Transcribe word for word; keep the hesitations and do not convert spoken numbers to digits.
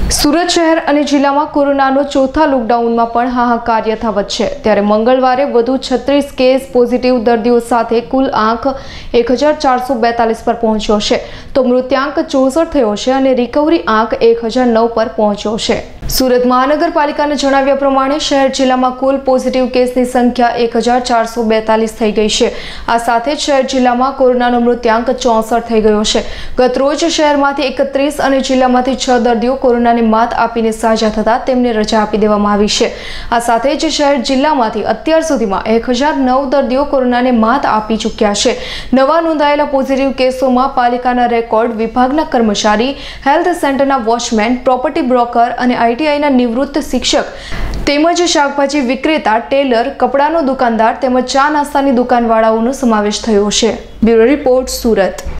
સુરત શહેર અને જિલ્લામાં કોરોનાનો ચોથા લોકડાઉનમાં પણ હાહાકાર યથાવત છે। ત્યારે મંગળવારે વધુ છત્રીસ કેસ પોઝિટિવ દર્દીઓ સાથે કુલ આંક એક હજાર ચારસો બેતાલીસ પર પહોંચ્યો છે, તો મૃત્યાંક ચોસઠ થયો છે અને રિકવરી આંક એક હજાર નવ પર પહોંચ્યો છે। સુરત મહાનગરપાલિકાના જણાવ્યા પ્રમાણે શહેર જિલ્લામાં કુલ પોઝિટિવ કેસની સંખ્યા એક હજાર ચારસો બેતાલીસ થઈ ગઈ છે। આ સાથે જ શહેર જિલ્લામાં કોરોનાનો મૃત્યાંક ચોસઠ થઈ ગયો છે। ગત રોજ શહેરમાંથી એકત્રીસ અને જિલ્લામાંથી છ દર્દીઓ કોરોનાની માત આપીને સાજા થતા તેમને રજા આપી દેવામાં આવી છે। આ સાથે જ શહેર જિલ્લામાંથી અત્યાર સુધીમાં એક હજાર નવ દર્દીઓ કોરોનાને માત આપી ચૂક્યા છે। નવા નોંધાયેલા પોઝિટિવ કેસોમાં પાલિકાના રેકોર્ડ વિભાગના કર્મચારી, હેલ્થ સેન્ટરના વોચમેન, પ્રોપર્ટી બ્રોકર અને આઈટીઆઈના નિવૃત્ત શિક્ષક તેમજ શાકભાજી વિક્રેતા, ટેલર, કપડાનો દુકાનદાર તેમજ ચા નાસ્તાની દુકાનવાળાઓનો સમાવેશ થયો છે। Bureau report, Surat.